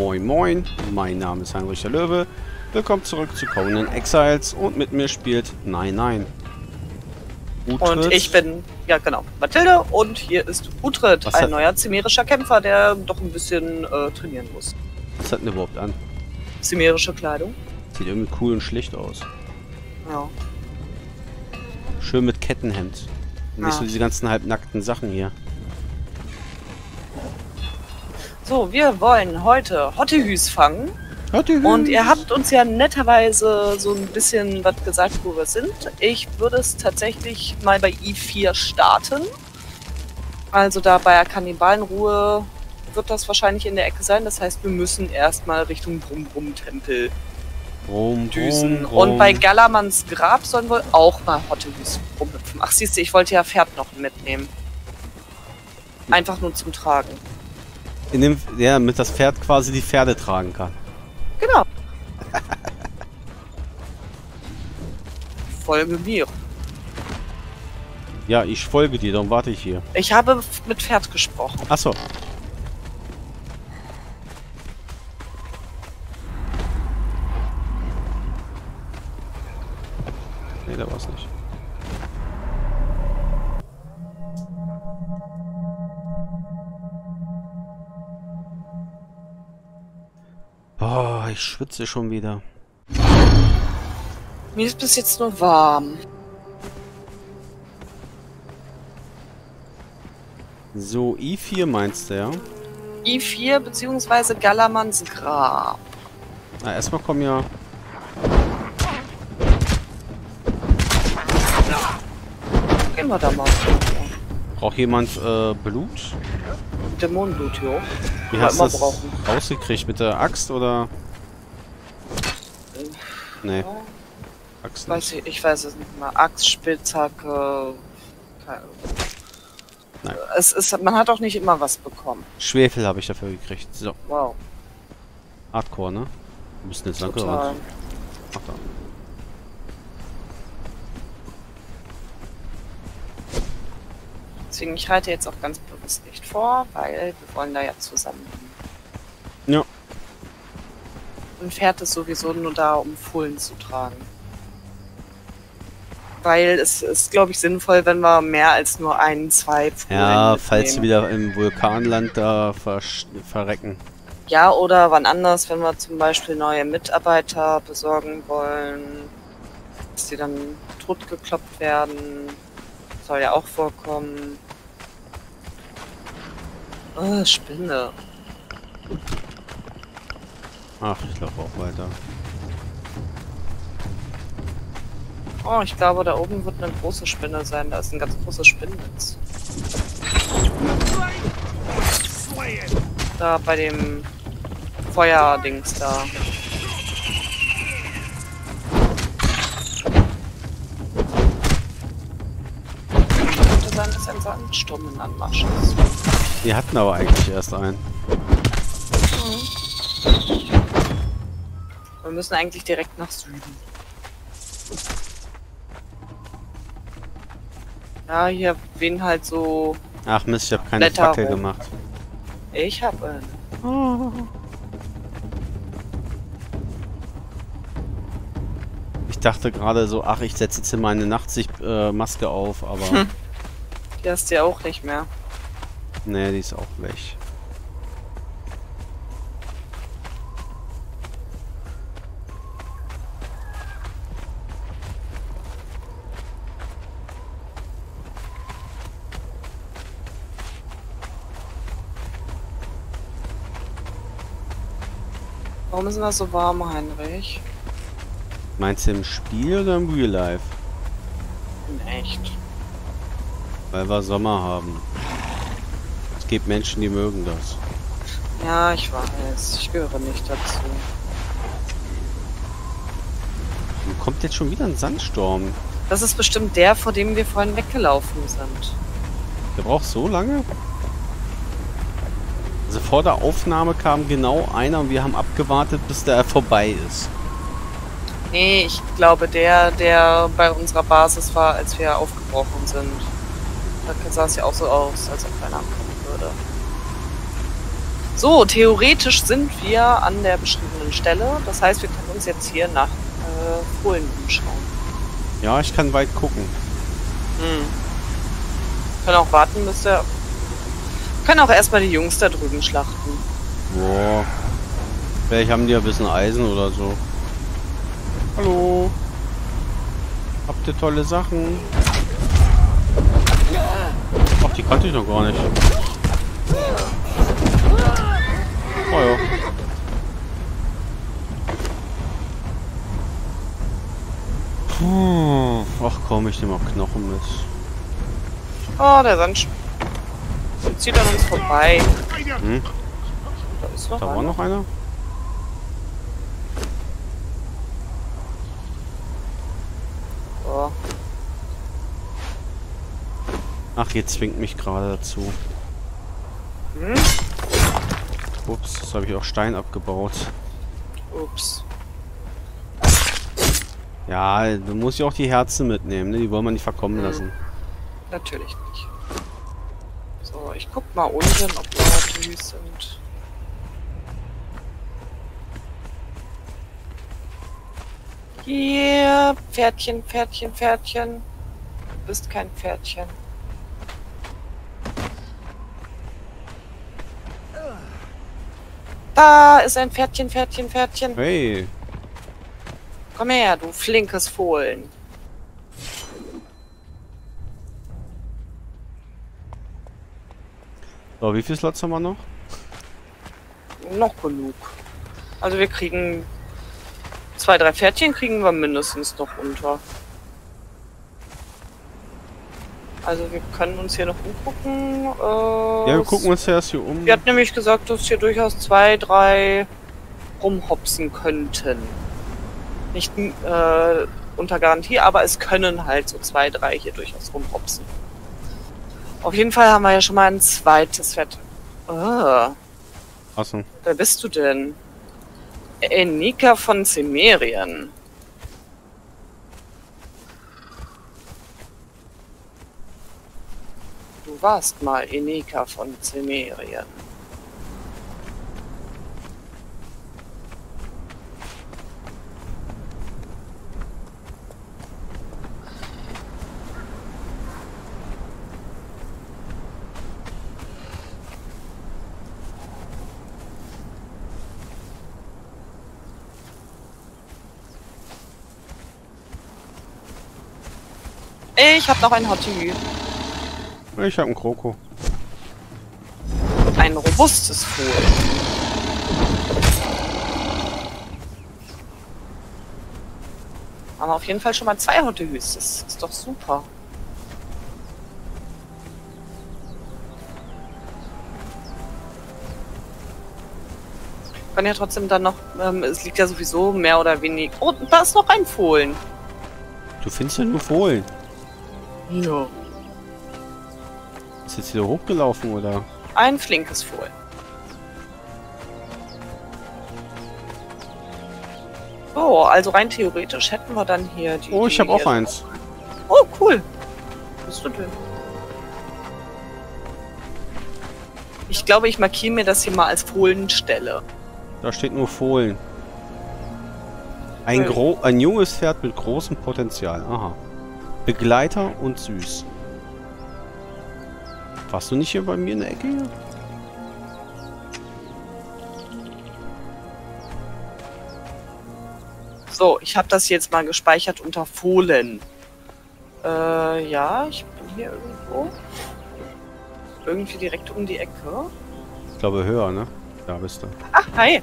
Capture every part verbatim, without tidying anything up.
Moin Moin, mein Name ist Heinrich der Löwe. Willkommen zurück zu Conan Exiles und mit mir spielt Nein Nein. Uhtred. Und ich bin, ja genau, Mathilde und hier ist Uhtred, Was ein hat- neuer zimerischer Kämpfer, der doch ein bisschen äh, trainieren muss. Was hat denn überhaupt an? Zimerische Kleidung. Sieht irgendwie cool und schlicht aus. Ja. Schön mit Kettenhemd. Und nicht Ja. so diese ganzen halbnackten Sachen hier. So, wir wollen heute Hottehüs fangen. Hottehüs. Und ihr habt uns ja netterweise so ein bisschen was gesagt, wo wir sind. Ich würde es tatsächlich mal bei I vier starten. Also da bei der Kannibalenruhe wird das wahrscheinlich in der Ecke sein. Das heißt, wir müssen erstmal Richtung Brumm-Brumm-Tempel Rum, düsen. rum, rum. Und bei Galamans Grab sollen wir auch mal Hottehüs rumhüpfen. Ach, siehst du, ich wollte ja Pferd noch mitnehmen. Einfach nur zum Tragen. In dem, ja, damit das Pferd quasi die Pferde tragen kann. Genau. Folge mir. Ja, ich folge dir, darum warte ich hier. Ich habe mit Pferd gesprochen. Achso. Nee, da war's nicht. Boah, ich schwitze schon wieder. Mir ist bis jetzt nur warm. So, I vier meinst du, ja? I vier bzw. Galamans Grab. Na, erstmal kommen ja... Gehen wir da mal. Braucht jemand äh, Blut? Dämonenblut, jo. Wie Mal hast du immer das brauchen. rausgekriegt? Mit der Axt oder? Nee, Axt Weiß nicht. ich, ich weiß es nicht mehr. Axt, Spitzhacke. Keine- Nein. Es ist, man hat auch nicht immer was bekommen. Schwefel habe ich dafür gekriegt. So, Wow. Hardcore, ne? Wir müssen jetzt lang Total. gerannt. Ach da. Deswegen, ich reite jetzt auch ganz bewusst nicht vor, weil wir wollen da ja zusammen. Ja. Ein Pferd ist sowieso nur da, um Fohlen zu tragen. Weil es ist, glaube ich, sinnvoll, wenn wir mehr als nur ein, zwei Fohlen Ja, falls sie mitnehmen. wieder im Vulkanland da versch- verrecken. Ja, oder wann anders, wenn wir zum Beispiel neue Mitarbeiter besorgen wollen, dass die dann totgekloppt werden. Soll ja auch vorkommen. Oh, Spinne. Ach, ich laufe auch weiter. Oh, ich glaube, da oben wird eine große Spinne sein. Da ist ein ganz großes Spinnennetz. Da bei dem Feuerdings da. Könnte sein, dass ein Sandsturm in Anmarsch ist. Wir hatten aber eigentlich erst einen. Wir müssen eigentlich direkt nach Süden. Ja, hier wen halt so... Ach Mist, ich habe keine Blätter Fackel rum. gemacht. Ich hab eine. Ich dachte gerade so, ach, ich setze jetzt hier meine Nachtsichtmaske auf, aber Hm. Die hast du ja auch nicht mehr. nee, die ist auch weg. Warum ist denn das so warm, Heinrich? Meinst du im Spiel oder im Real Life? In echt. Weil wir Sommer haben. Es gibt Menschen, die mögen das. Ja, ich weiß. Ich gehöre nicht dazu. Und kommt jetzt schon wieder ein Sandsturm? Das ist bestimmt der, vor dem wir vorhin weggelaufen sind. Der braucht so lange? Also vor der Aufnahme kam genau einer und wir haben abgewartet, bis der vorbei ist. Nee, ich glaube der, der bei unserer Basis war, als wir aufgebrochen sind. Da sah es ja auch so aus, als ob keiner kommen würde. So, theoretisch sind wir an der beschriebenen Stelle. Das heißt, wir können uns jetzt hier nach äh, Fohlen umschauen. Ja, ich kann weit gucken. Hm. Können auch warten, bis der... Können auch erstmal die Jungs da drüben schlachten. Boah. Vielleicht haben die ein bisschen Eisen oder so. Hallo. Habt ihr tolle Sachen? Ach, die kannte ich noch gar nicht. Oh ja. Puh. Ach komm, ich nehme auch Knochen mit. Oh, der Sand zieht an uns vorbei. Hm? Da ist noch Da war einer. noch einer? So. Ach, jetzt zwingt mich gerade dazu. Hm? Ups, das habe ich auch Stein abgebaut. Ups. Ja, du musst ja auch die Herzen mitnehmen, ne? Die wollen wir nicht verkommen Hm. lassen. Natürlich nicht. So, ich guck mal unten, ob da Hortys sind. Hier, Pferdchen, Pferdchen, Pferdchen. Du bist kein Pferdchen. Da ist ein Pferdchen, Pferdchen, Pferdchen. Hey, Komm her, du flinkes Fohlen. so, wie viele Slots haben wir noch? Noch genug. Also wir kriegen... Zwei, drei Pferdchen kriegen wir mindestens noch unter. Also wir können uns hier noch umgucken. Äh, Ja, wir gucken uns erst hier um. Sie hat nämlich gesagt, dass hier durchaus zwei, drei rumhopsen könnten. Nicht äh, unter Garantie, aber es können halt so zwei, drei hier durchaus rumhopsen. Auf jeden Fall haben wir ja schon mal ein zweites Pferd. Ah, Achso. wer bist du denn? Enika von Cimmerian. Du warst mal Enika von Cimmerian. Ich habe noch ein Hottie. Ich habe einen Kroko. Ein robustes Fohlen. Haben wir auf jeden Fall schon mal zwei Hotties. Das ist doch super. Kann ja trotzdem dann noch, ähm, es liegt ja sowieso mehr oder weniger... Oh, da ist noch ein Fohlen. Du findest ja nur Fohlen. Ja. Ist jetzt wieder hochgelaufen, oder? Ein flinkes Fohlen. So, also rein theoretisch hätten wir dann hier die... Oh, ich die habe auch hier- eins. Oh, cool. Was bist du denn? Ich glaube, ich markiere mir das hier mal als Fohlenstelle. Da steht nur Fohlen. Ein, Okay. gro ein junges Pferd mit großem Potenzial. Aha. Begleiter und süß. Warst du nicht hier bei mir in der Ecke hier? So, ich habe das jetzt mal gespeichert unter Fohlen. Äh, ja, ich bin hier irgendwo. Irgendwie direkt um die Ecke. Ich glaube höher, ne? Da bist du. Ach, hi.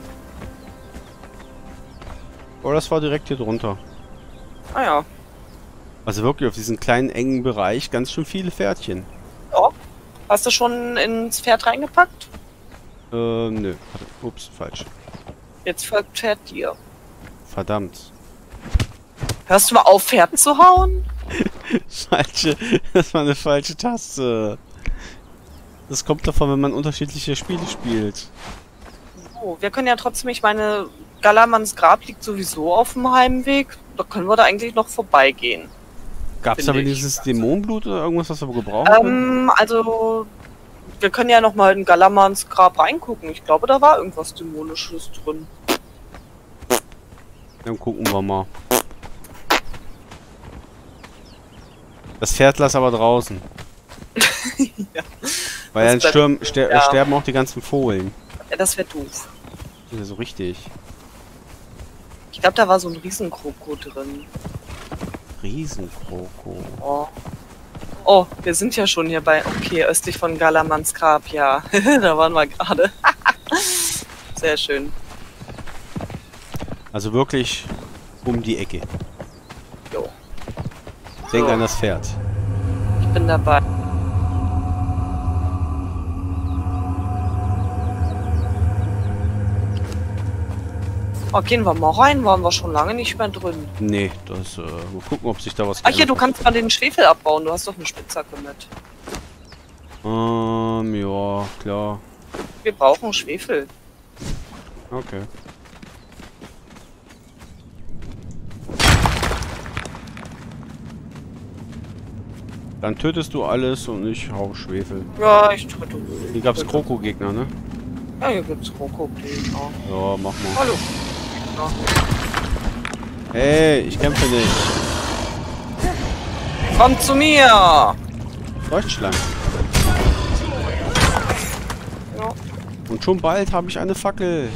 Oh, das war direkt hier drunter. Ah ja. Also wirklich auf diesen kleinen engen Bereich ganz schön viele Pferdchen. Oh. Hast du schon ins Pferd reingepackt? Ähm, nö. Warte. Ups, falsch. Jetzt folgt Pferd dir. Verdammt. Hörst du mal auf, Pferd zu hauen? Falsche. Das war eine falsche Taste. Das kommt davon, wenn man unterschiedliche Spiele spielt. So, wir können ja trotzdem, ich meine, Galamans Grab liegt sowieso auf dem Heimweg. Da können wir da eigentlich noch vorbeigehen. Gab es da Finde ich. wenigstens Dämonenblut oder irgendwas, was wir gebrauchen können? Ähm, also Wir können ja noch mal in Galamans Grab reingucken. Ich glaube, da war irgendwas Dämonisches drin. Dann gucken wir mal. Das Pferd lass aber draußen. Ja. Weil Das dann bleibt- stürm, ster ja. sterben auch die ganzen Fohlen. Ja, das wäre doof. Das ist ja so richtig. Ich glaube, da war so ein Riesenkroko drin. Riesenkroko. Oh. Oh, wir sind ja schon hier bei, okay, östlich von Galamans Grab, ja. Da waren wir gerade. Sehr schön. Also wirklich um die Ecke. Jo. Denk So. an das Pferd. Ich bin dabei. Oh, gehen wir mal rein, waren wir schon lange nicht mehr drin. Nee, das, äh, mal gucken, ob sich da was Ach hier, du geändert kannst mal den Schwefel abbauen, du hast doch eine Spitzhacke mit. hat. Ähm, ja, klar. Wir brauchen Schwefel. Okay. Dann tötest du alles und ich hau Schwefel. Ja, ich töte. Hier gab's Kroko-Gegner, ne? Ja, hier gibt's Krokodil. Ja, mach mal. Hallo. Ja. Hey, ich kämpfe nicht. Komm zu mir! Leuchtschlange. Ja. Und schon bald habe ich eine Fackel.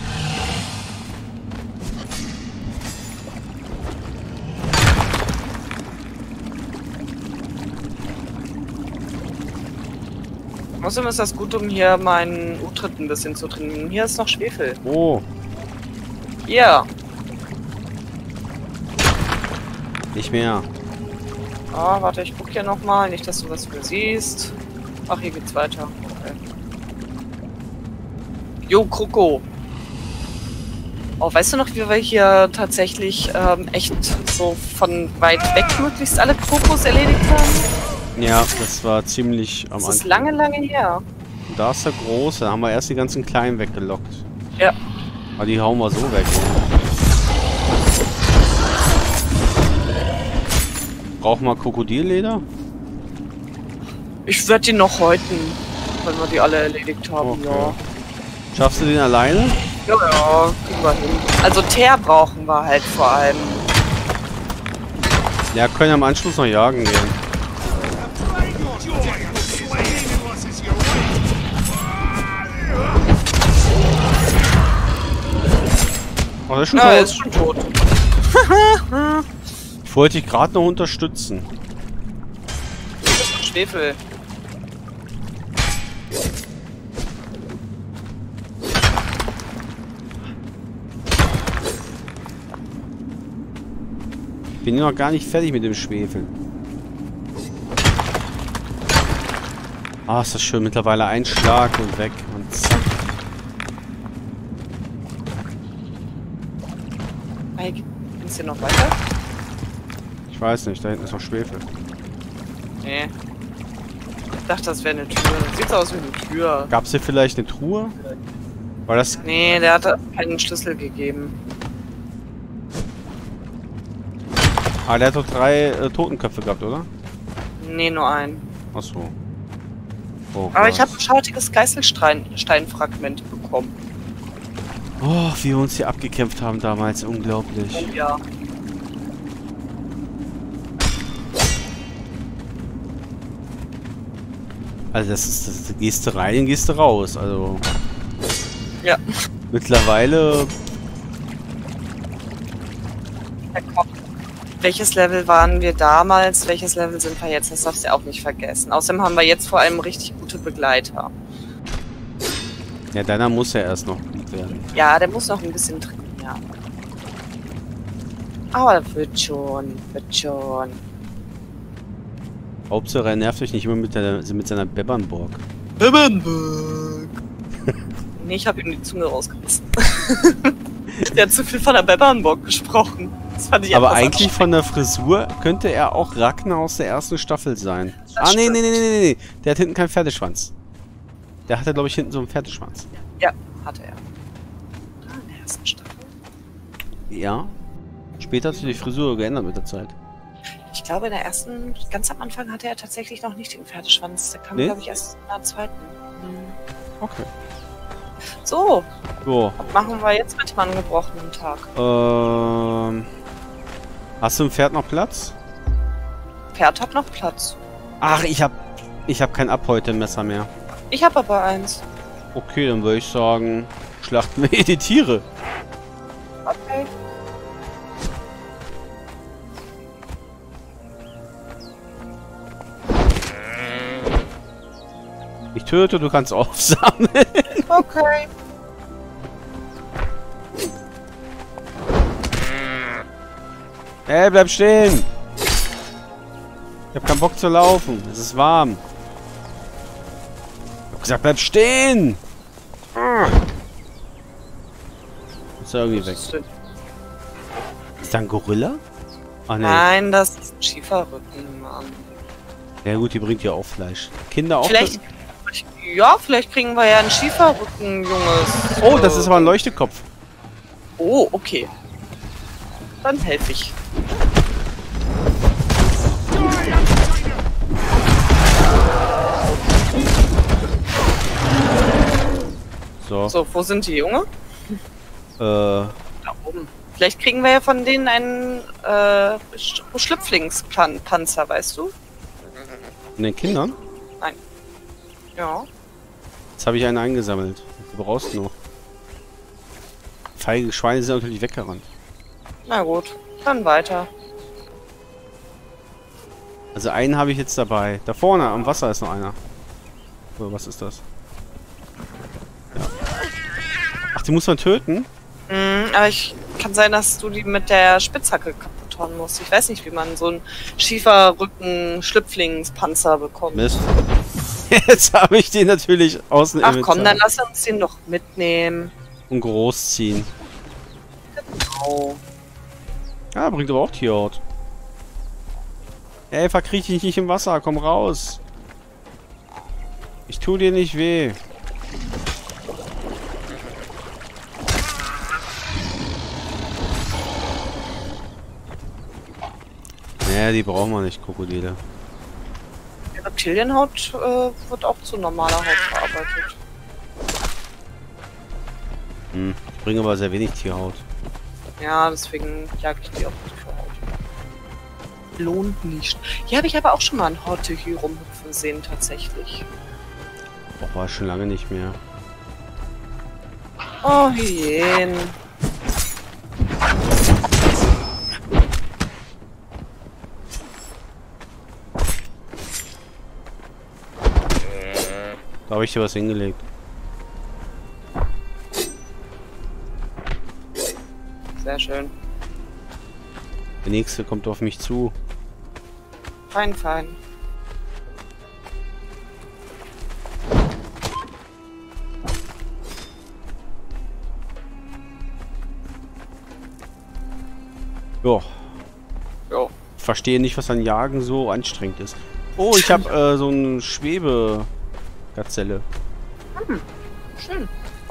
Außerdem ist das gut, um hier meinen U-Tritt ein bisschen zu trainieren. Hier ist noch Schwefel. Oh, Ja. nicht mehr. Ah, warte, ich guck hier nochmal. Nicht, dass du was übersiehst. Ach, hier geht's weiter. Okay. Jo, Kroko. Oh, weißt du noch, wie wir hier tatsächlich ähm, echt so von weit weg möglichst alle Krokos erledigt haben? Ja, das war ziemlich am Das Anfang. ist lange, lange her. Und da ist der große. Da haben wir erst die ganzen kleinen weggelockt. Ja. Aber die hauen wir so weg. Brauchen wir Krokodilleder? Ich werde die noch häuten, wenn wir die alle erledigt haben, Okay. ja. Schaffst du den alleine? Ja, ja, kriegen wir hin. Also Teer brauchen wir halt vor allem. Ja, können am Anschluss noch jagen gehen. Oh, der ist schon Na, er tot. ist schon tot. Ich wollte dich gerade noch unterstützen. Schwefel. Bin noch gar nicht fertig mit dem Schwefel. Ah, ist das schön. Mittlerweile ein Schlag und weg. Und zack. Hey, geht's hier noch weiter? Ich weiß nicht, da hinten ist noch Schwefel. Nee. Ich dachte, das wäre eine Tür. Sieht aus wie eine Tür. Gab es hier vielleicht eine Truhe? War das... Nee, der hat keinen Schlüssel gegeben. Ah, der hat doch drei äh, Totenköpfe gehabt, oder? Nee, nur ein. Achso. Oh, Aber Gott. ich habe ein schautiges Geißelsteinfragment bekommen. Oh, wie wir uns hier abgekämpft haben damals. Unglaublich. Ja. Also das ist... Das, da gehst du rein, gehst du raus. Also... Ja. Mittlerweile... Ja, komm. Welches Level waren wir damals? Welches Level sind wir jetzt? Das darfst du auch nicht vergessen. Außerdem haben wir jetzt vor allem richtig gute Begleiter. Ja, deiner muss ja erst noch gut werden. Ja, der muss noch ein bisschen trainieren. Aber das wird schon, wird schon. Hauptsache, er nervt euch nicht immer mit, der, mit seiner Bebernburg. Bebernburg. Nee, ich habe ihm die Zunge rausgerissen. Der hat zu viel von der Bebernburg gesprochen. Das fand ich Aber etwas eigentlich von der Frisur könnte er auch Ragnar aus der ersten Staffel sein. Ah, nee, nee, nee, nee, nee, nee. Der hat hinten keinen Pferdeschwanz. Der hatte, glaube ich, hinten so einen Pferdeschwanz. Ja, hatte er. Ah, in der ersten Staffel. Ja. Später hat sich die Frisur geändert mit der Zeit. Ich glaube, in der ersten, ganz am Anfang hatte er tatsächlich noch nicht den Pferdeschwanz. Der kam, Nee? glaube ich, erst in der zweiten. Hm. Okay. So, So, was machen wir jetzt mit dem angebrochenen Tag? ähm... Hast du im Pferd noch Platz? Pferd hat noch Platz. Ach, ich hab... Ich hab kein Abhäute-Messer mehr. Ich habe aber eins. Okay, dann würde ich sagen... Schlachten wir die Tiere. Okay. Ich töte, du kannst aufsammeln. Okay. Ey, bleib stehen! Ich hab keinen Bock zu laufen. Es ist warm. Ich hab gesagt, bleib stehen! Ist er irgendwie weg. Ist da ein Gorilla? Ach nee. Nein, das ist ein Schieferrücken, Mann. Ja gut, die bringt ja auch Fleisch. Kinder auch. Vielleicht, ja, vielleicht kriegen wir ja einen Schieferrücken, Junges. Oh, das ist aber ein Leuchtekopf. Oh, okay. Dann helfe ich. So. So, wo sind die Junge? Äh. Da oben. Vielleicht kriegen wir ja von denen einen äh, Sch Schlüpflingspanzer, weißt du? Von den Kindern? Nein. Ja. Jetzt habe ich einen eingesammelt. Du brauchst noch. Feige Schweine sind natürlich weggerannt. Na gut, dann weiter. Also einen habe ich jetzt dabei. Da vorne am Wasser ist noch einer. So, was ist das? Ja. Ach, die muss man töten? Mhm, aber ich kann sein, dass du die mit der Spitzhacke kaputt hauen musst. Ich weiß nicht, wie man so einen Schieferrücken-Schlüpflingspanzer bekommt. Mist. Jetzt habe ich den natürlich außen Ach komm, dann lass uns den doch mitnehmen. und großziehen. Genau. Ja, bringt aber auch Tierhaut. Ey, verkriech dich nicht im Wasser, komm raus. Ich tu dir nicht weh. Naja, die brauchen wir nicht, Krokodile. Die Reptilienhaut äh, wird auch zu normaler Haut verarbeitet. Hm, ich bringe aber sehr wenig Tierhaut. Ja, deswegen jag ich die auch nicht für Haut. Lohnt nicht. Hier habe ich aber auch schon mal einen Horte hier rumhüpfen sehen, tatsächlich. Boah, war schon lange nicht mehr. Oh, Hyänen. Da habe ich dir was hingelegt. Sehr schön. Der nächste kommt auf mich zu. Fein, fein. Jo. Jo. Verstehe nicht, was an Jagen so anstrengend ist. Oh, ich habe äh, so eine Schwebe-Gazelle. Hm, schön.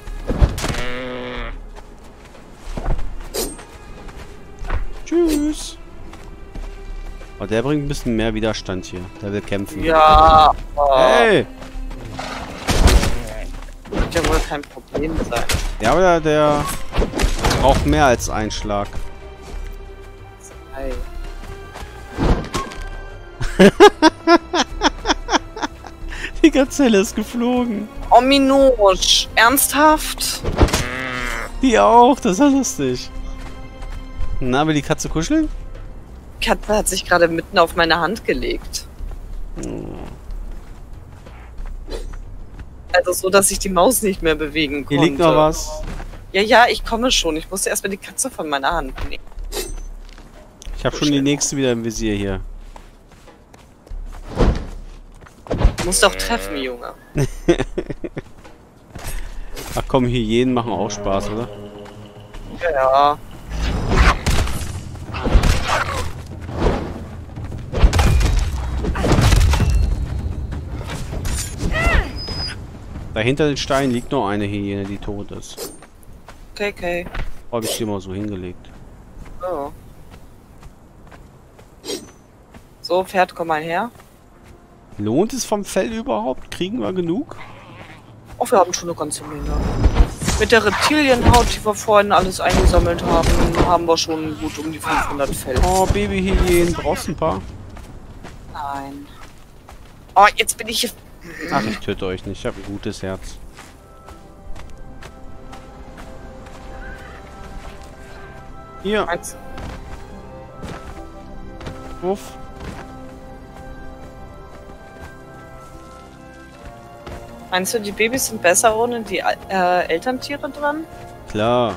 Tschüss. Oh, der bringt ein bisschen mehr Widerstand hier. Der will kämpfen. Ja. Oh. Hey! Wird ja wohl kein Problem sein. Ja, aber der, der braucht mehr als einen Schlag. Hey. Die Gazelle ist geflogen. Ominös. Ernsthaft? Die auch, das ist ja lustig. Na, will die Katze kuscheln? Die Katze hat sich gerade mitten auf meine Hand gelegt. Oh. Also so, dass ich die Maus nicht mehr bewegen konnte. Hier liegt noch was. Ja, ja, ich komme schon. Ich musste erstmal die Katze von meiner Hand nehmen. Ich habe schon die nächste wieder im Visier hier. Du musst doch treffen, Junge. Ach komm, Hyänen machen auch Spaß, oder? Ja. Dahinter den Stein liegt noch eine Hyäne, die tot ist. Okay, okay. Habe ich die mal so hingelegt. Oh. So, Pferd, komm mal her. Lohnt es vom Fell überhaupt? Kriegen wir genug? Oh, wir haben schon eine ganze Menge. Mit der Reptilienhaut, die wir vorhin alles eingesammelt haben, haben wir schon gut um die fünfhundert Fell. Oh, Babyhyänen, brauchst du ein paar? Nein. Oh, jetzt bin ich hier... Ach, ich töte euch nicht. Ich habe ein gutes Herz. Hier. Eins. Wuff. Meinst du, die Babys sind besser ohne die äh, Elterntiere dran? Klar.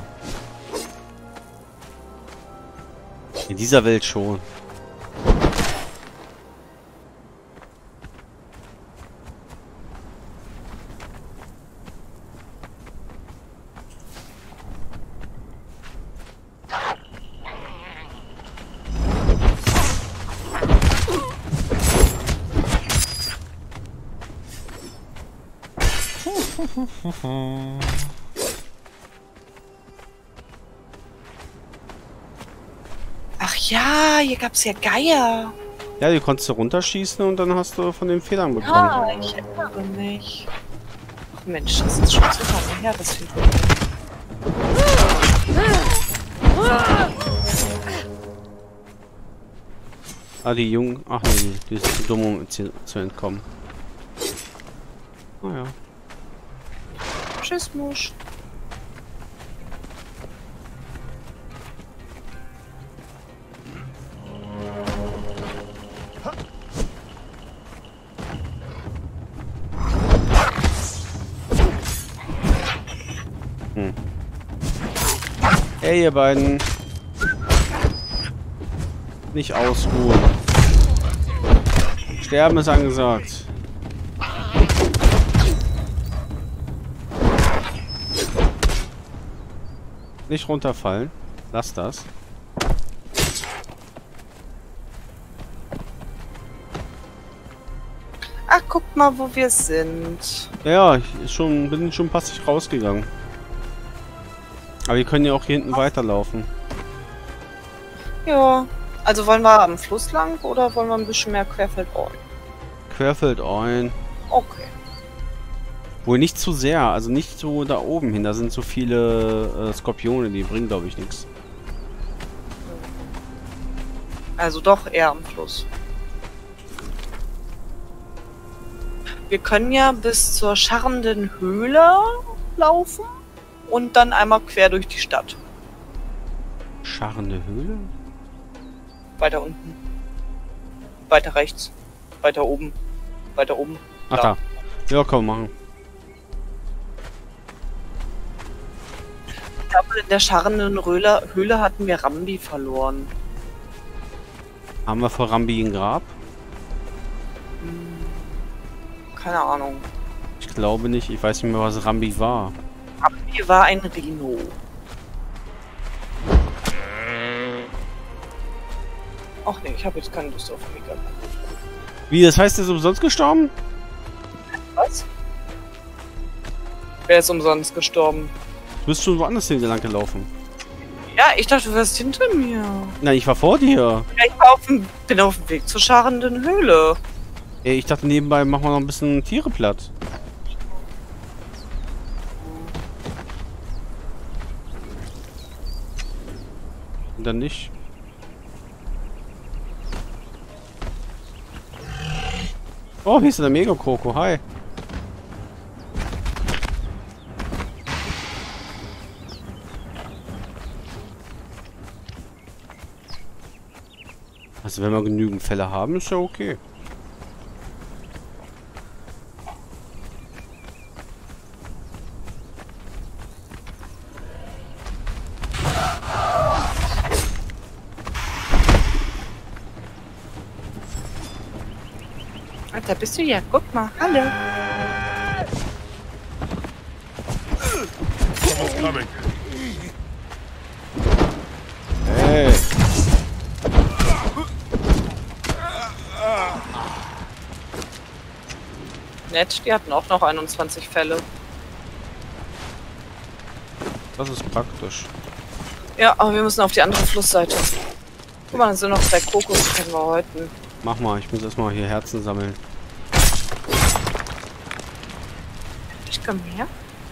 In dieser Welt schon. Ach ja, hier gab's ja Geier. Ja, die konntest du runterschießen und dann hast du von den Federn bekommen. Ah, ich erinnere mich. Ach Mensch, das ist schon so lange her, das Video. Ah, die Jungen. Ach nee, die sind zu dumm, um zu, zu entkommen. Naja. Tschüss, Musch. Hm. Hey, ihr beiden. Nicht ausruhen. Sterben ist angesagt. Nicht runterfallen. Lass das. Ach, guck mal, wo wir sind. Ja, ich schon, bin schon passiv rausgegangen. Aber wir können ja auch hier hinten weiterlaufen. Ja. Also wollen wir am Fluss lang oder wollen wir ein bisschen mehr querfeldein? Querfeldein. Okay. Wohl nicht zu sehr, also nicht so da oben hin. Da sind so viele äh, Skorpione, die bringen, glaube ich, nichts. Also doch eher am Fluss. Wir können ja bis zur scharrenden Höhle laufen und dann einmal quer durch die Stadt. Scharrende Höhle? Weiter unten. Weiter rechts. Weiter oben. Weiter oben. Ach da. Ja, komm, machen. Ich glaube, in der scharrenden Höhle, Höhle hatten wir Rambi verloren. Haben wir vor Rambi ein Grab? Hm, keine Ahnung. Ich glaube nicht. Ich weiß nicht mehr, was Rambi war. Rambi war ein Rhino. Ach nee, ich habe jetzt keine Lust auf Mega. Wie, das heißt, er ist umsonst gestorben? Was? Wer ist umsonst gestorben? Du bist schon woanders hin lang gelaufen. Ja, ich dachte, du wärst hinter mir. Nein, ich war vor dir. Ja, ich war auf dem, bin auf dem Weg zur scharrenden Höhle. Ey, ich dachte, nebenbei machen wir noch ein bisschen Tiere platt. Und dann nicht. Oh, hier ist der Mega-Kroko. Hi. Also wenn wir genügend Fälle haben, ist ja okay. Da bist du ja. Guck mal. Hallo. Hey. Nett, die hatten auch noch einundzwanzig Fälle. Das ist praktisch. Ja, aber wir müssen auf die andere Flussseite. Guck mal, da sind noch zwei Kokos, die können wir häuten. Mach mal, ich muss erstmal hier Herzen sammeln. Ich komm her.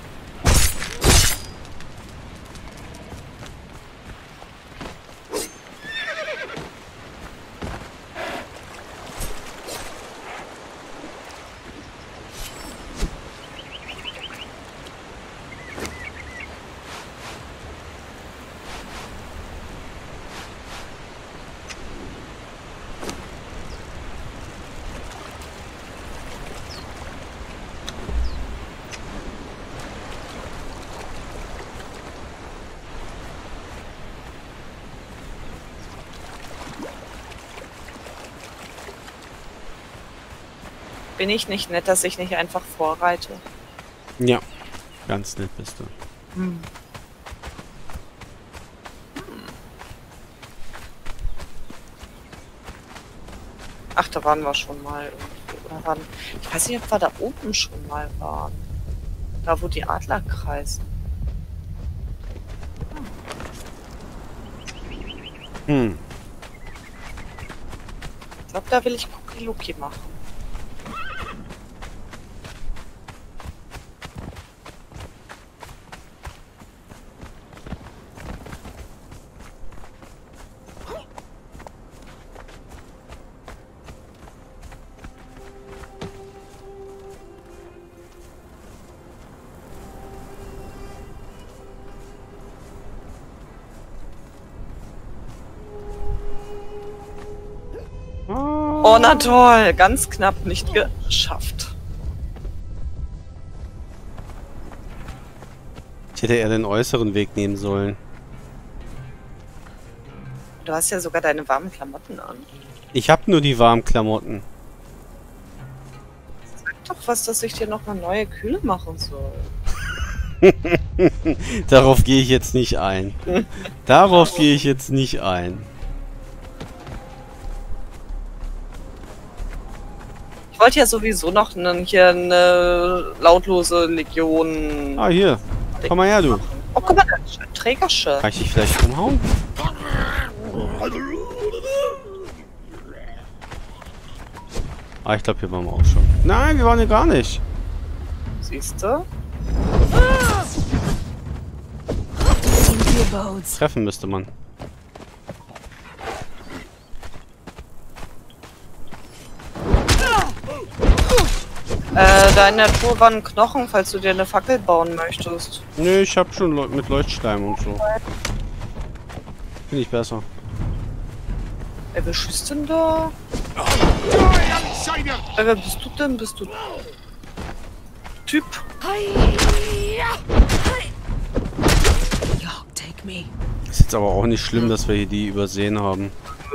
Bin ich nicht nett, dass ich nicht einfach vorreite? Ja, ganz nett bist du. Hm. Ach, da waren wir schon mal irgendwie. Oder waren, ich weiß nicht, ob wir da oben schon mal waren. Da, wo die Adler kreisen. Hm. Ich glaube, da will ich Cookie Lucky machen. Oh, na toll. Ganz knapp nicht geschafft. Ich hätte eher den äußeren Weg nehmen sollen. Du hast ja sogar deine warmen Klamotten an. Ich habe nur die warmen Klamotten. Sag doch was, dass ich dir noch eine neue Kühle machen soll. Darauf gehe ich jetzt nicht ein. Darauf gehe ich jetzt nicht ein. Ich wollte ja sowieso noch ne, hier eine lautlose Legion... Ah, hier. Komm mal her, du. Oh, guck mal, da ist ein Trägerschiff. Kann ich dich vielleicht umhauen? Ah, ich glaube, hier waren wir auch schon. Nein, wir waren hier gar nicht. Siehst du? Treffen müsste man. Äh, da in der Tour waren Knochen, falls du dir eine Fackel bauen möchtest. Nö, ich hab schon Leu mit Leuchtstein und so. Finde ich besser. Ey, wer schießt denn da? Ey, wer bist du denn? Bist du... Typ? Ist jetzt aber auch nicht schlimm, dass wir hier die übersehen haben.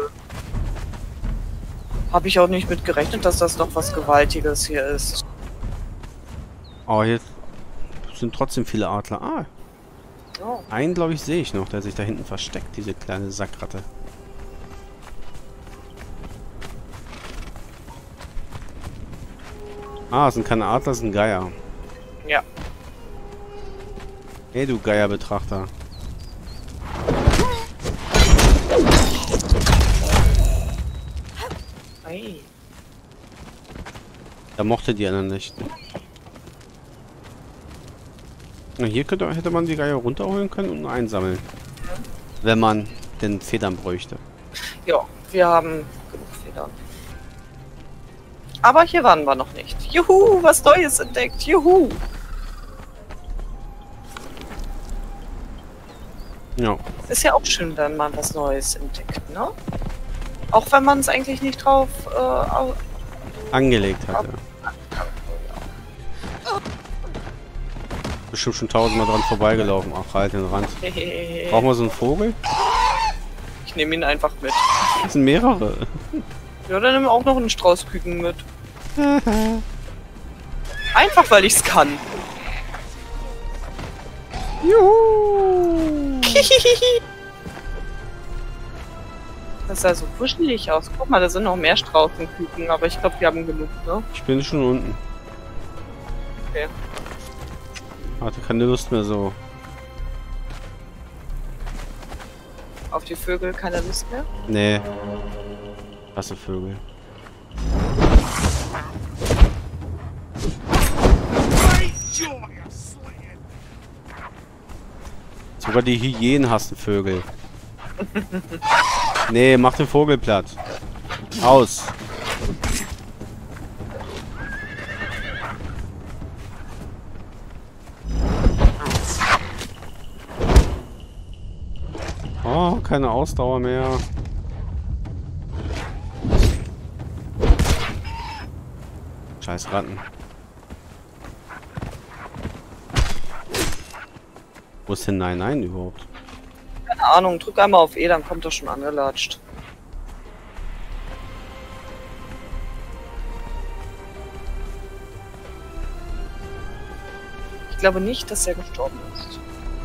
Habe ich auch nicht mit gerechnet, dass das noch was Gewaltiges hier ist. Aber hier sind trotzdem viele Adler. Ah, Oh. einen glaube ich sehe ich noch, der sich da hinten versteckt, diese kleine Sackratte. Ah, es sind keine Adler, es sind Geier. Ja. Hey, du Geierbetrachter. Hey. Da mochte die anderen nicht. Na, hier könnte, hätte man die Geier runterholen können und einsammeln. Wenn man den Federn bräuchte. Ja, wir haben genug Federn. Aber hier waren wir noch nicht. Juhu, was Neues entdeckt. Juhu. Ja. Ist ja auch schön, wenn man was Neues entdeckt, ne? Auch wenn man es eigentlich nicht drauf äh, au- Angelegt hatte. Bestimmt schon tausendmal dran vorbeigelaufen. Ach, halt den Rand. Brauchen wir so einen Vogel? Ich nehme ihn einfach mit. Das sind mehrere. Ja, dann nehmen wir auch noch einen Strauß Küken mit. Einfach, weil ich's kann. Juhu! Das sah so kuschelig aus. Guck mal, da sind noch mehr Straußenküken, aber ich glaube, wir haben genug, ne? Ich bin schon unten. Okay. Hatte keine Lust mehr so. Auf die Vögel keine Lust mehr? Nee. Hasse Vögel. Sogar die Hyänen hassen Vögel. Nee, mach den Vogel platt. Aus. Oh, keine Ausdauer mehr. Scheiß Ratten. Wo ist denn Nein Nein überhaupt? Keine Ahnung, drück einmal auf E, dann kommt er schon angelatscht. Ich glaube nicht, dass er gestorben ist.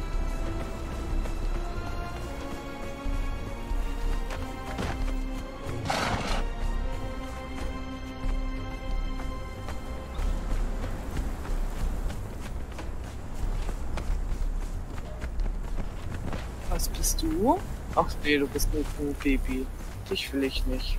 Was bist du? Ach nee, du bist ein Kuhbaby. Dich will ich nicht.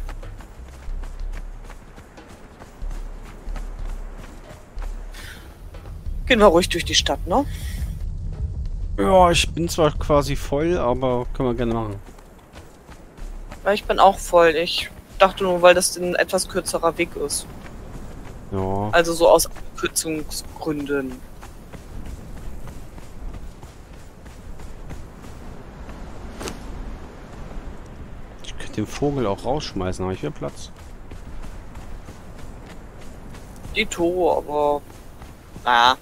Gehen wir ruhig durch die Stadt, ne? Ja, ich bin zwar quasi voll, aber können wir gerne machen. Ja, ich bin auch voll. Ich dachte nur, weil das ein etwas kürzerer Weg ist. Ja. Also so aus Abkürzungsgründen. Ich könnte den Vogel auch rausschmeißen, habe ich wieder Platz. Die Toro, aber... Ah.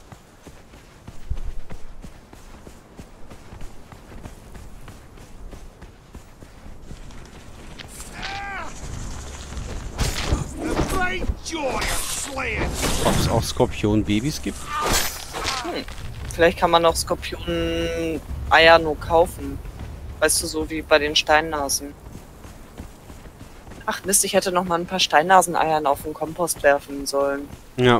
Ob es auch Skorpion-Babys gibt? Hm. Vielleicht kann man auch Skorpion-Eier nur kaufen. Weißt du, so wie bei den Steinnasen. Ach Mist, ich hätte noch mal ein paar Steinnaseneiern auf den Kompost werfen sollen. Ja.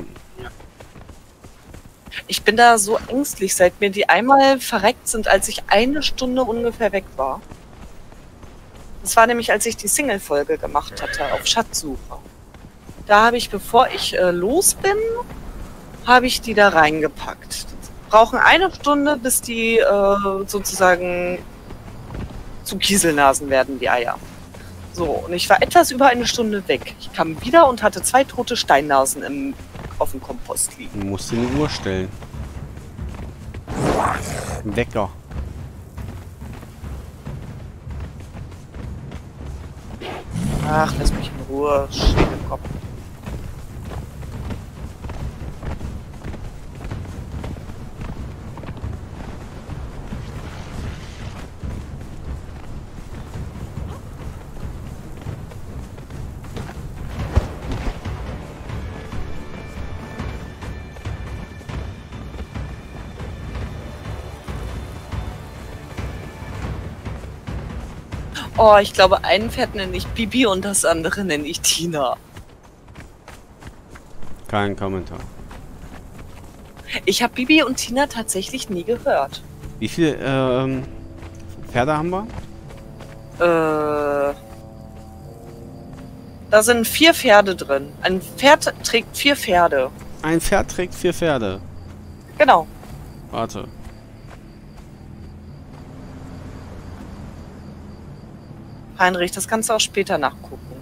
Ich bin da so ängstlich, seit mir die einmal verreckt sind, als ich eine Stunde ungefähr weg war. Das war nämlich, als ich die Single-Folge gemacht hatte, auf Schatzsuche. Da habe ich, bevor ich äh, los bin, habe ich die da reingepackt. Die brauchen eine Stunde, bis die äh, sozusagen zu Kieselnasen werden, die Eier. So, und ich war etwas über eine Stunde weg. Ich kam wieder und hatte zwei tote Steinnasen im, auf dem Kompost liegen. Du musst eine Uhr stellen. Wecker. Ach, lass mich in Ruhe. Schäme im Kopf. Oh, ich glaube, ein Pferd nenne ich Bibi und das andere nenne ich Tina. Kein Kommentar. Ich habe Bibi und Tina tatsächlich nie gehört. Wie viele ähm, Pferde haben wir? Äh, da sind vier Pferde drin. Ein Pferd trägt vier Pferde. Ein Pferd trägt vier Pferde. Genau. Warte. Heinrich, das kannst du auch später nachgucken.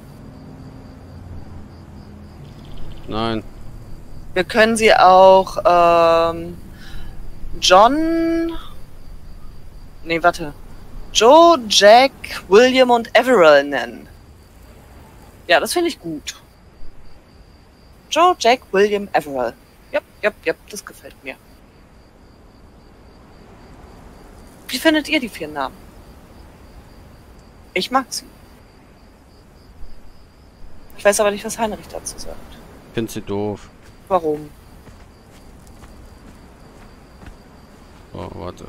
Nein. Wir können sie auch ähm, John... Nee, warte. Joe, Jack, William und Everell nennen. Ja, das finde ich gut. Joe, Jack, William, Everell. Ja, ja, ja, das gefällt mir. Wie findet ihr die vier Namen? Ich mag sie. Ich weiß aber nicht, was Heinrich dazu sagt. Ich finde sie doof. Warum? Oh, warte.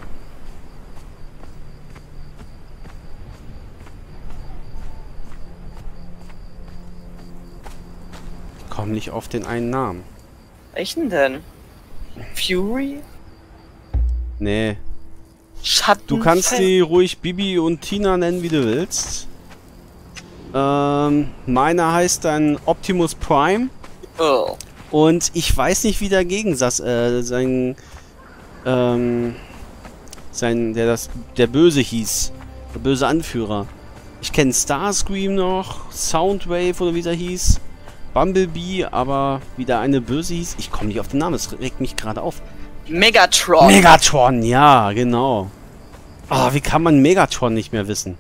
Ich komme nicht auf den einen Namen. Welchen denn? Fury? Nee. Schatten. Du kannst die ruhig Bibi und Tina nennen, wie du willst. Ähm, meiner heißt dann Optimus Prime. Oh. Und ich weiß nicht, wie der Gegensatz, äh, sein, ähm, sein, der das, der Böse hieß. Der böse Anführer. Ich kenne Starscream noch, Soundwave oder wie der hieß. Bumblebee, aber wie der eine Böse hieß. Ich komme nicht auf den Namen, es regt mich gerade auf. Megatron. Megatron, ja, genau. Ah, wie kann man Megatron nicht mehr wissen?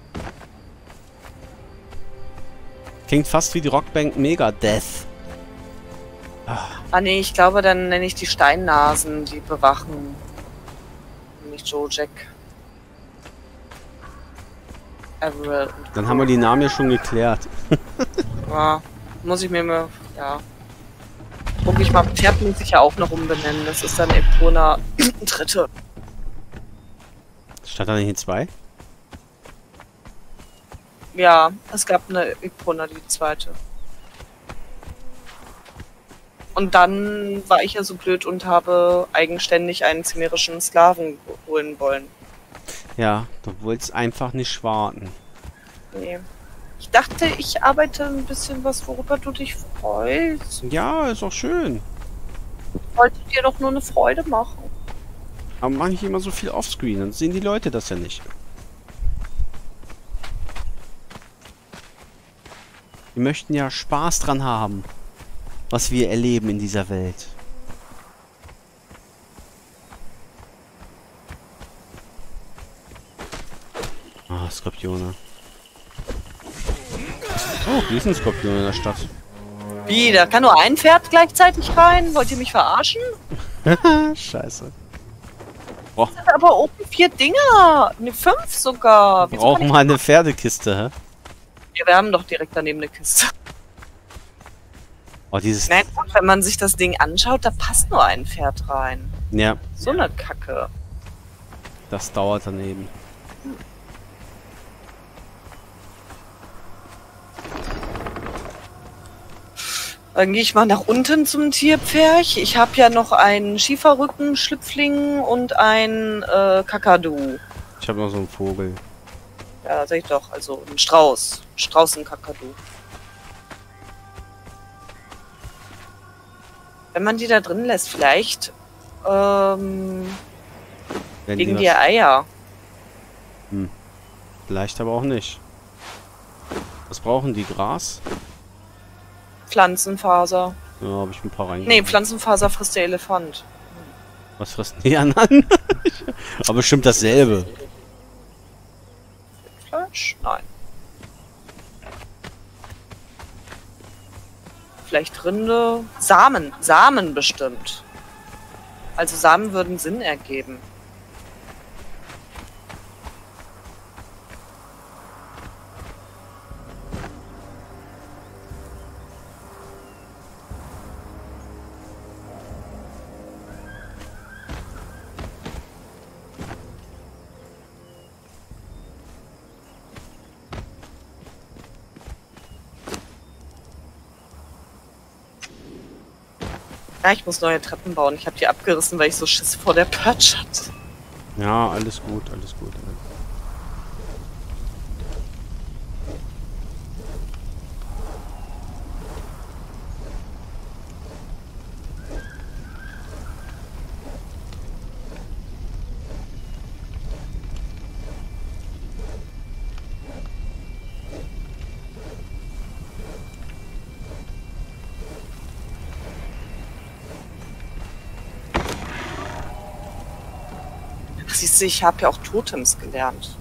Klingt fast wie die Rockband Megadeth. Ah. Ah nee, ich glaube, dann nenne ich die Steinnasen, die bewachen. Nicht Joe, Jack. Everett. Dann haben wir die Namen ja schon geklärt. Ja, muss ich mir mal, ja. Guck ich mal, Pferd muss ich ja auch noch umbenennen. Das ist dann Epona dritte. Stand da nicht in zwei? Ja, es gab eine Epona, die zweite. Und dann war ich ja so blöd und habe eigenständig einen zimerischen Sklaven holen wollen. Ja, du wolltest einfach nicht warten. Nee. Ich dachte, ich arbeite ein bisschen was, worüber du dich freust. Ja, ist auch schön. Ich wollte dir doch nur eine Freude machen. Aber mach nicht immer so viel offscreen, dann sehen die Leute das ja nicht. Wir möchten ja Spaß dran haben, was wir erleben in dieser Welt. Ah, Skorpione. Oh, hier ist ein Skorpion in der Stadt. Wie, da kann nur ein Pferd gleichzeitig rein? Wollt ihr mich verarschen? Scheiße. Das sind aber oben vier Dinger. Ne, fünf sogar. Wir brauchen mal eine Pferdekiste, hä? Ja, wir haben doch direkt daneben eine Kiste. Oh, dieses... Nein, wenn man sich das Ding anschaut, da passt nur ein Pferd rein. Ja. So eine Kacke. Das dauert daneben. Dann gehe ich mal nach unten zum Tierpferch. Ich habe ja noch einen Schieferrücken, Schlüpfling und einen äh, Kakadu. Ich habe noch so einen Vogel. Ja, sag ich doch. Also ein Strauß. Straußen-Kakadu. Wenn man die da drin lässt, vielleicht ähm, Wenn legen die die was- Eier. Hm. Vielleicht aber auch nicht. Was brauchen die? Gras? Pflanzenfaser. Ja, habe ich ein paar rein. Nee, Pflanzenfaser frisst der Elefant. Was fressen die anderen? Aber bestimmt dasselbe. Fleisch? Nein. Vielleicht Rinde. Samen. Samen bestimmt. Also Samen würden Sinn ergeben. Ja, ich muss neue Treppen bauen. Ich habe die abgerissen, weil ich so Schiss vor der Perch hatte. Ja, alles gut, alles gut. Ach, siehst du, ich habe ja auch Totems gelernt.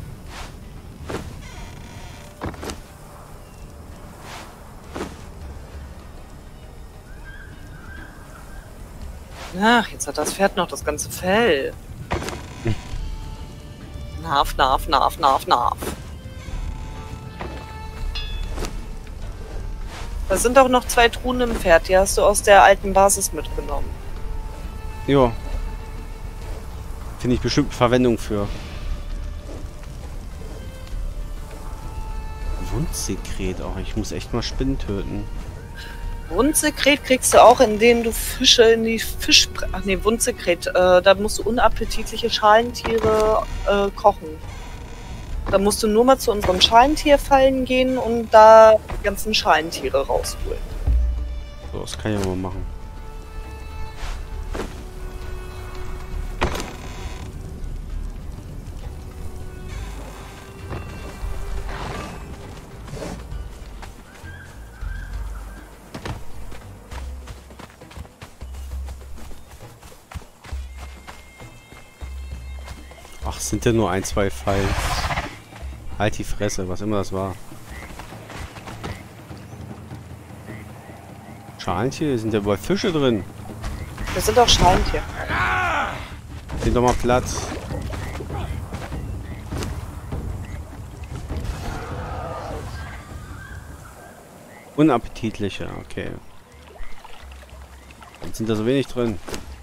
Ach, jetzt hat das Pferd noch das ganze Fell. Narf, narf, narf, narf, narf. Da sind auch noch zwei Truhen im Pferd, die hast du aus der alten Basis mitgenommen. Jo. Finde ich bestimmt Verwendung für. Wundsekret auch. Ich muss echt mal Spinnen töten. Wundsekret kriegst du auch, indem du Fische in die Fisch... Ach nee, Wundsekret. Äh, da musst du unappetitliche Schalentiere äh, kochen. Da musst du nur mal zu unseren Schalentierfallen gehen und da die ganzen Schalentiere rausholen. So, das kann ich ja mal machen. Ach, sind ja nur ein, zwei Fallen. Halt die Fresse, was immer das war. Schalentiere? Sind ja überall Fische drin. Das sind doch Schalentiere. Sind doch mal Platz. Unappetitliche, okay. Jetzt sind da so wenig drin.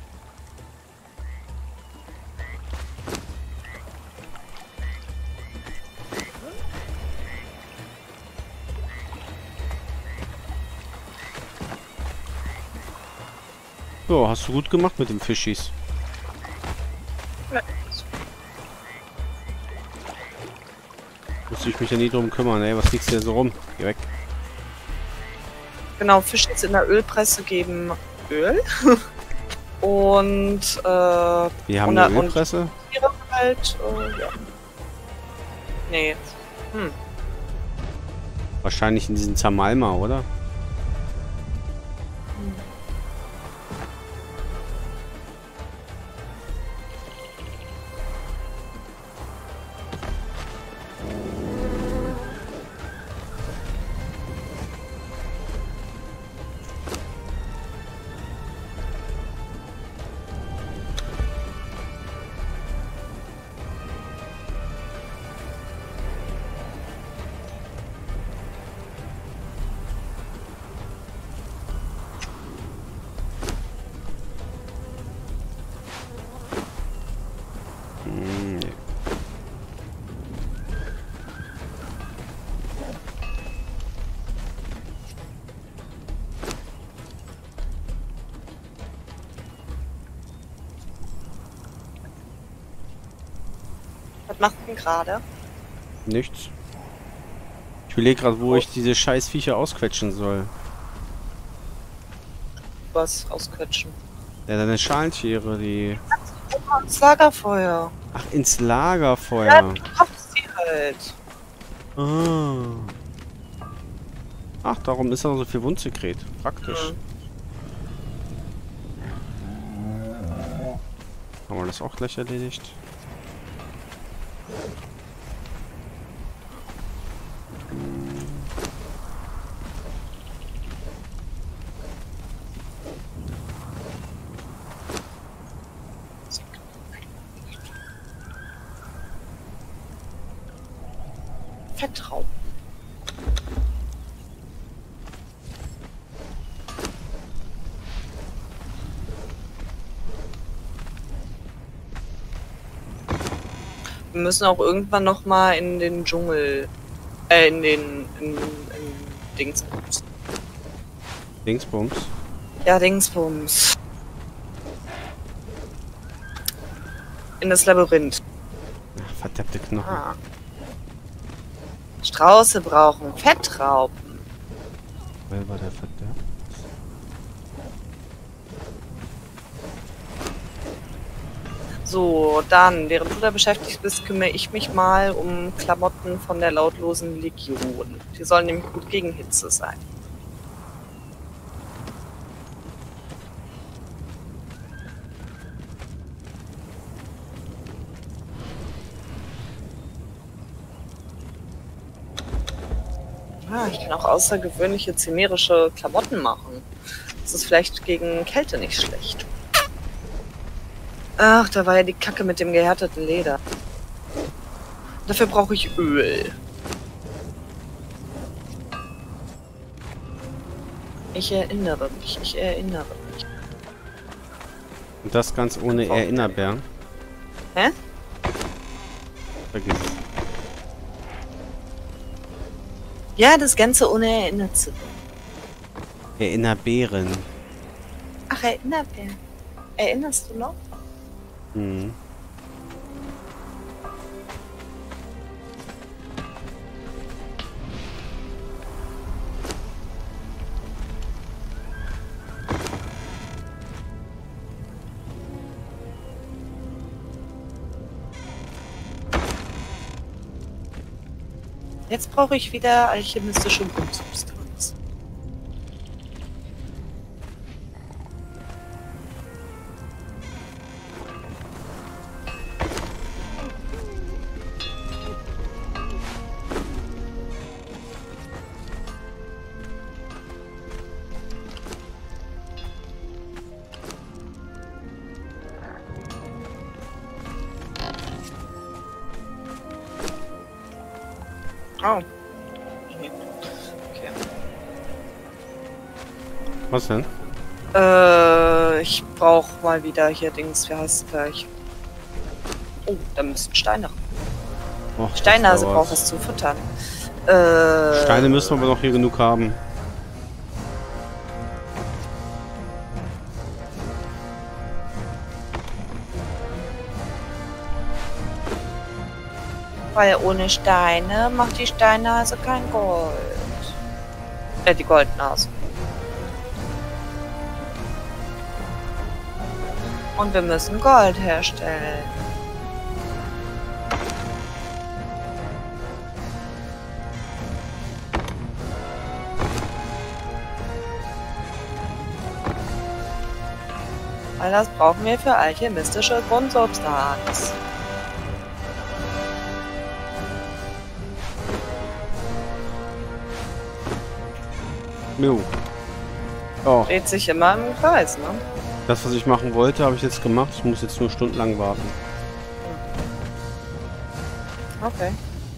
So, hast du gut gemacht mit dem Fischis. Ja. Musste ich mich ja nie drum kümmern, ey. Was liegst du hier so rum? Geh weg. Genau, Fischis in der Ölpresse geben Öl. und äh, Wir haben und, eine und Ölpresse. Tiere halt, äh, ja. Nee. Hm. Wahrscheinlich in diesem Zamalma, oder? Hm, nee. Was macht denn gerade? Nichts. Ich überlege gerade, wo ich diese scheiß Viecher ausquetschen soll. Was ausquetschen? Ja, deine Schalentiere, die... Das Lagerfeuer. Ach, ins Lagerfeuer. Ja, du kochst sie halt. Ah. Ach, darum ist da so viel Wundsekret. Praktisch. Mhm. Haben wir das auch gleich erledigt? Fettrauben. Wir müssen auch irgendwann noch mal in den Dschungel, äh, in den, in, in Dingsbums. Dingsbums. Ja, Dingsbums. In das Labyrinth. Ach, verdammte Knochen. Ah. Strauße brauchen Fettrauben. Wer war der verdammt? So, dann, während du da beschäftigt bist, kümmere ich mich mal um Klamotten von der lautlosen Legion. Die sollen nämlich gut gegen Hitze sein. Ah, ich kann auch außergewöhnliche chimärische Klamotten machen. Das ist vielleicht gegen Kälte nicht schlecht. Ach, da war ja die Kacke mit dem gehärteten Leder. Dafür brauche ich Öl. Ich erinnere mich, ich erinnere mich. Und das ganz ohne Erinnerbären. Hä? Vergiss es. Ja, das Ganze ohne erinnert zu werden. Erinnerbären. Ach, Erinnerbär. Erinnerst du noch? Hm. Jetzt brauche ich wieder alchemistische Grundsubstanz. Oh. Okay. Was denn? Äh, ich brauche mal wieder hier Dings, wie heißt es gleich? Oh, da müssen Steine. Och, Steinhase braucht es zu füttern. Äh, Steine müssen wir aber noch hier genug haben. Weil ohne Steine macht die Steinhase kein Gold. Äh, die Goldnase. Und wir müssen Gold herstellen. Weil das brauchen wir für alchemistische Grundsubstanz. Jo. Oh, Dreht sich immer im Kreis, ne? das, was ich machen wollte, habe ich jetzt gemacht. Ich muss jetzt nur stundenlang warten. Okay.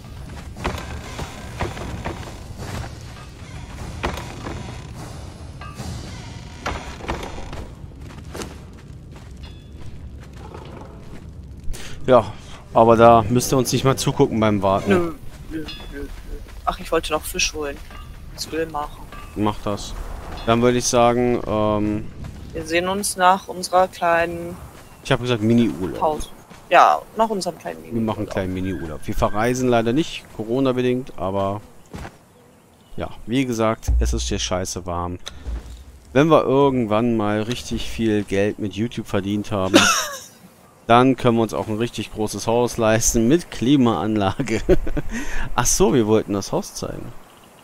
Ja, aber da müsst ihr uns nicht mal zugucken beim Warten. Nö, nö, nö, nö. Ach, ich wollte noch Fisch holen. Das will machen. Macht das. Dann würde ich sagen, ähm, Wir sehen uns nach unserer kleinen ich habe gesagt Mini-Urlaub. Pause. Ja, nach unserem kleinen Wir machen einen kleinen Mini-Urlaub. Wir verreisen leider nicht, Corona-bedingt, aber ja, wie gesagt, es ist hier scheiße warm. Wenn wir irgendwann mal richtig viel Geld mit YouTube verdient haben, dann können wir uns auch ein richtig großes Haus leisten mit Klimaanlage. Ach so, wir wollten das Haus zeigen.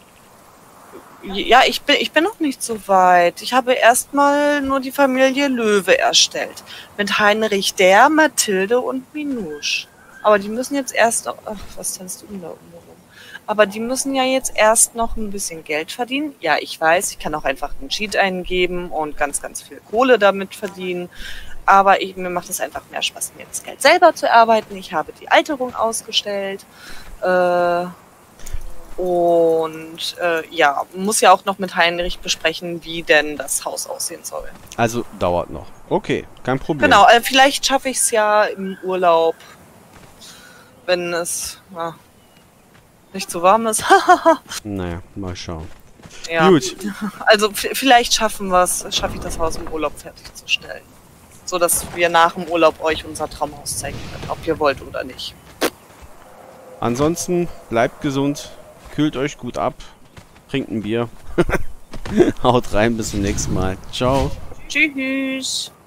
Ja, ich bin, ich bin noch nicht so weit. Ich habe erstmal nur die Familie Löwe erstellt. Mit Heinrich der, Mathilde und Minouche. Aber die müssen jetzt erst noch... Ach, was tanzt du denn da oben rum? Aber die müssen ja jetzt erst noch ein bisschen Geld verdienen. Ja, ich weiß, ich kann auch einfach einen Cheat eingeben und ganz, ganz viel Kohle damit verdienen. Aber ich, mir macht es einfach mehr Spaß, mir das Geld selber zu erarbeiten. Ich habe die Alterung ausgestellt. Äh... Und äh, ja, muss ja auch noch mit Heinrich besprechen, wie denn das Haus aussehen soll. Also dauert noch. Okay, kein Problem. Genau, äh, vielleicht schaffe ich es ja im Urlaub, wenn es ja, nicht zu warm ist. Naja, mal schauen. Ja, Gut. also vielleicht schaffen wir es, schaffe ich das Haus im Urlaub fertigzustellen. So dass wir nach dem Urlaub euch unser Traumhaus zeigen können, ob ihr wollt oder nicht. Ansonsten bleibt gesund. Kühlt euch gut ab. Trinkt ein Bier. Haut rein, bis zum nächsten Mal. Ciao. Tschüss.